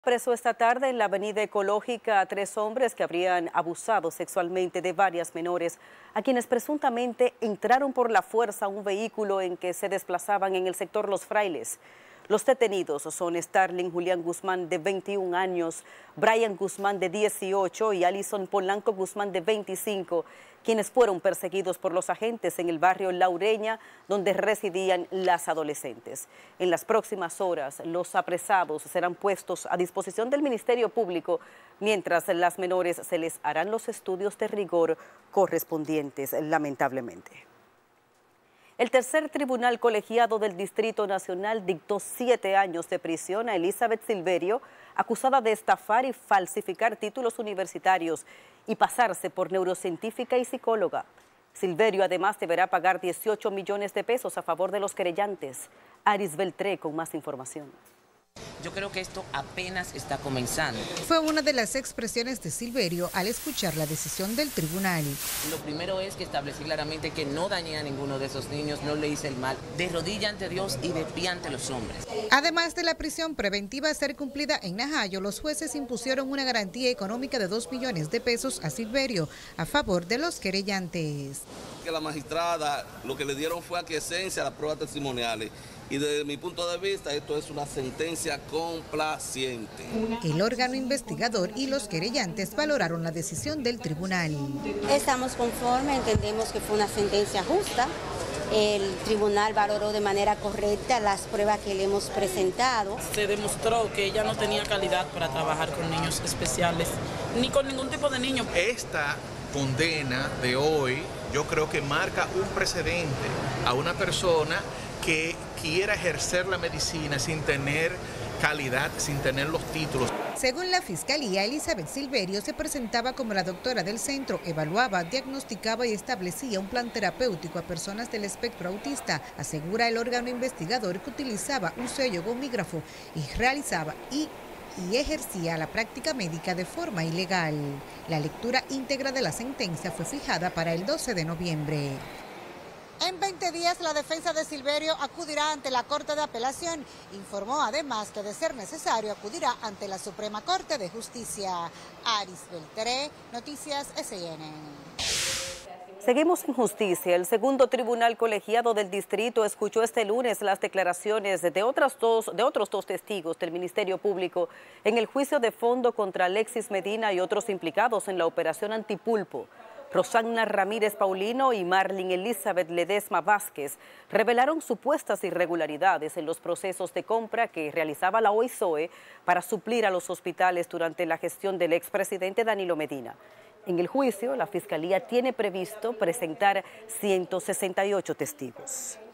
preso esta tarde en la Avenida Ecológica a 3 hombres que habrían abusado sexualmente de varias menores, a quienes presuntamente entraron por la fuerza a un vehículo en que se desplazaban en el sector Los Frailes. Los detenidos son Starling Julián Guzmán, de 21 años, Brian Guzmán, de 18, y Alison Polanco Guzmán, de 25, quienes fueron perseguidos por los agentes en el barrio La Ureña, donde residían las adolescentes. En las próximas horas, los apresados serán puestos a disposición del Ministerio Público, mientras las menores se les harán los estudios de rigor correspondientes, lamentablemente. El tercer tribunal colegiado del Distrito Nacional dictó 7 años de prisión a Elizabeth Silverio, acusada de estafar y falsificar títulos universitarios y pasarse por neurocientífica y psicóloga. Silverio además deberá pagar 18 millones de pesos a favor de los querellantes. Aris Beltré con más información. Yo creo que esto apenas está comenzando. Fue una de las expresiones de Silverio al escuchar la decisión del tribunal. Lo primero es que establecí claramente que no dañé a ninguno de esos niños, no le hice el mal, de rodilla ante Dios y de pie ante los hombres. Además de la prisión preventiva a ser cumplida en Najayo, los jueces impusieron una garantía económica de 2 millones de pesos a Silverio a favor de los querellantes. Que la magistrada lo que le dieron fue aquiescencia a las pruebas testimoniales. Y desde mi punto de vista, esto es una sentencia complaciente. El órgano investigador y los querellantes valoraron la decisión del tribunal. Estamos conformes, entendemos que fue una sentencia justa. El tribunal valoró de manera correcta las pruebas que le hemos presentado. Se demostró que ella no tenía calidad para trabajar con niños especiales, ni con ningún tipo de niño. Esta condena de hoy, yo creo que marca un precedente a una persona que quiera ejercer la medicina sin tener calidad, sin tener los títulos. Según la Fiscalía, Elizabeth Silverio se presentaba como la doctora del centro, evaluaba, diagnosticaba y establecía un plan terapéutico a personas del espectro autista. Asegura el órgano investigador que utilizaba un sello gomígrafo y realizaba y ejercía la práctica médica de forma ilegal. La lectura íntegra de la sentencia fue fijada para el 12 de noviembre. En 20 días, la defensa de Silverio acudirá ante la Corte de Apelación. Informó además que, de ser necesario, acudirá ante la Suprema Corte de Justicia. Aris Beltré, Noticias SN. Seguimos en justicia. El segundo tribunal colegiado del distrito escuchó este lunes las declaraciones de otros dos testigos del Ministerio Público en el juicio de fondo contra Alexis Medina y otros implicados en la operación Antipulpo. Rosanna Ramírez Paulino y Marlin Elizabeth Ledesma Vázquez revelaron supuestas irregularidades en los procesos de compra que realizaba la OISOE para suplir a los hospitales durante la gestión del expresidente Danilo Medina. En el juicio, la Fiscalía tiene previsto presentar 168 testigos.